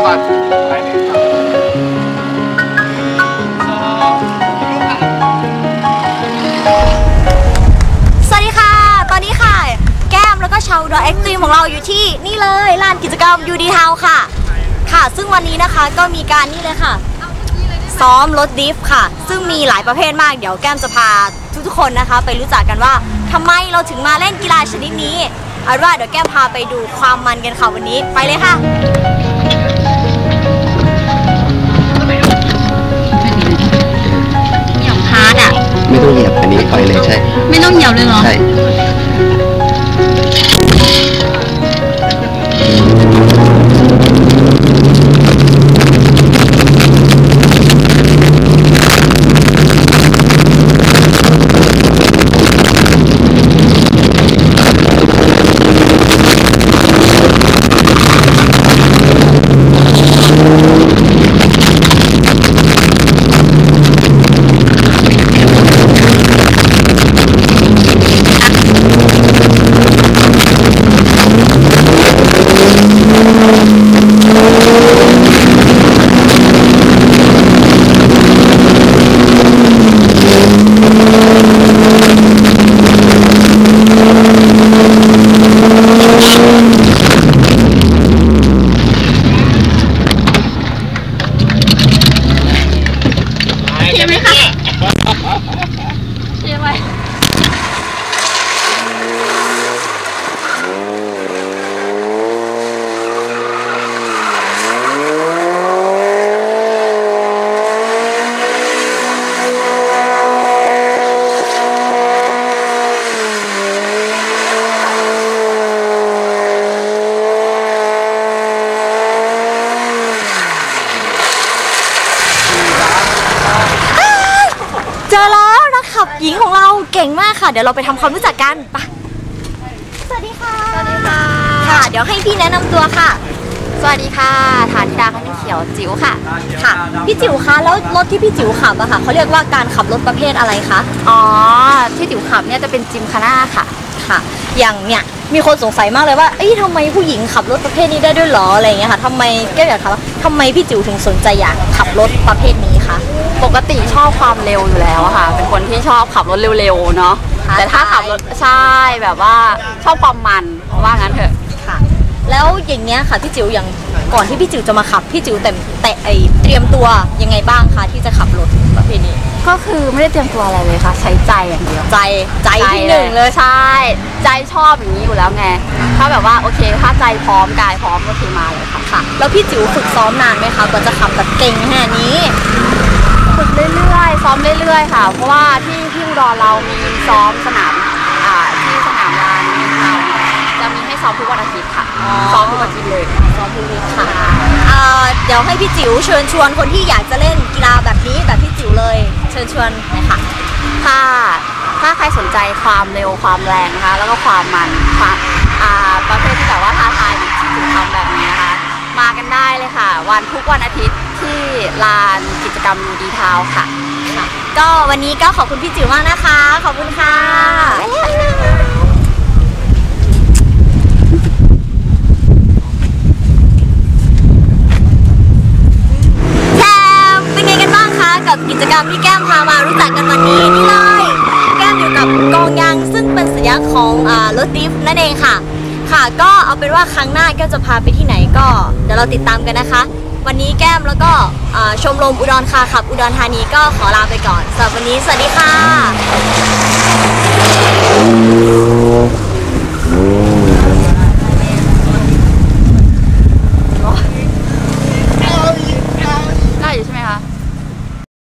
ก่อนไปหนึ่งสวัสดีค่ะตอนนี้ค่ะแก้มแล้วก็ชาวดอเอ็กซ์ตรีมของเราอยู่ที่นี่เลยลานกิจกรรมยูดีทาวค่ะซึ่งวันนี้นะคะก็มีการนี่เลยค่ะซ้อมรถดิฟค่ะซึ่งมีหลายประเภทมากเดี๋ยวแก้มจะพาทุกๆคนนะคะไปรู้จักกันว่าทำไมเราถึงมาเล่นกีฬาชนิดนี้เอาว่าเดี๋ยวแก้มพาไปดูความมันกันค่ะวันนี้ไปเลยค่ะเหยียบฮาร์ดอ่ะไม่ต้องเหยียบอันนี้ปล่อยเลยใช่ไม่ต้องเหยียบเลยเหรอใช่เจอแล้วนักขับหญิงของเราเก่งมากค่ะเดี๋ยวเราไปทำความรู้จักกันไปสวัสดีค่ะสวัสดีค่ะค่ะเดี๋ยวให้พี่แนะนำตัวค่ะสวัสดีค่ะฐานธิดาคันเขียวจิ๋วค่ะค่ะพี่จิ๋วคะแล้วรถที่พี่จิ๋วขับอะค่ะเขาเรียกว่าการขับรถประเภทอะไรคะอ๋อที่จิ๋วขับเนี่ยจะเป็นจิมคาน่าค่ะอย่างเนี้ยมีคนสงสัยมากเลยว่าทำไมผู้หญิงขับรถประเภทนี้ได้ด้วยหรออะไรอย่างเงี้ยค่ะทำไมแก้วอยากถามว่าทำไมพี่จิ๋วถึงสนใจอยากขับรถประเภทนี้คะปกติชอบความเร็วอยู่แล้วค่ะเป็นคนที่ชอบขับรถเร็วๆเนาะแต่ถ้าขับรถใช่แบบว่าชอบความมันว่างั้นเถอะค่ะแล้วอย่างเงี้ยค่ะพี่จิ๋วอย่างก่อนที่พี่จิ๋วจะมาขับพี่จิ๋วแต่เตรียมตัวยังไงบ้างคะที่จะขับรถประเภทนี้ก็คือไม่ได้เตรียมตัวอะไรเลยค่ะใช้ใจอย่างเดียวใจที่หนึ่งเลยใช่ใจชอบอย่างนี้อยู่แล้วไงถ้าแบบว่าโอเคถ้าใจพร้อมกายพร้อมก็คือมาเลยค่ะแล้วพี่จิ๋วฝึกซ้อมนานไหมคะกว่าจะขับแบบเก่งแค่นี้ฝึกเรื่อยๆซ้อมเรื่อยๆค่ะเพราะว่าที่อุดรเรามีซ้อมสนามที่สนามลานเราจะมีให้ซ้อมทุกวันอาทิตย์ค่ะซ้อมทุกอาทิตย์เลยซ้อมทุกวันค่ะเดี๋ยวให้พี่จิ๋วเชิญชวนคนที่อยากจะเล่นกีฬาแบบนี้แบบพี่จิ๋วเลยเชิญชวนหน่อยค่ะถ้าใครสนใจความเร็วความแรงนะคะแล้วก็ความมันประเภทที่แบบว่าท้าทายที่จิ๋วทำแบบนี้นะคะมากันได้เลยค่ะทุกวันอาทิตย์ที่ลานกิจกรรมยูดีทาวค่ะก็วันนี้ก็ขอบคุณพี่จิ๋วมากนะคะขอบคุณค่ะเป็นไงกันบ้างคะกับกิจกรรมที่แก้มพามารู้จักกันวันนี้นี่เลยแก้มอยู่กับกองยางซึ่งเป็นสัญลักษณ์ของรถดิฟนั่นเองค่ะก็เอาเป็นว่าครั้งหน้าแก้มจะพาไปที่ไหนก็เดี๋ยวเราติดตามกันนะคะวันนี้แก้มแล้วก็ชมรมอุดรคาขับอุดรธานีก็ขอลาไปก่อนสำหรับวันนี้สวัสดีค่ะ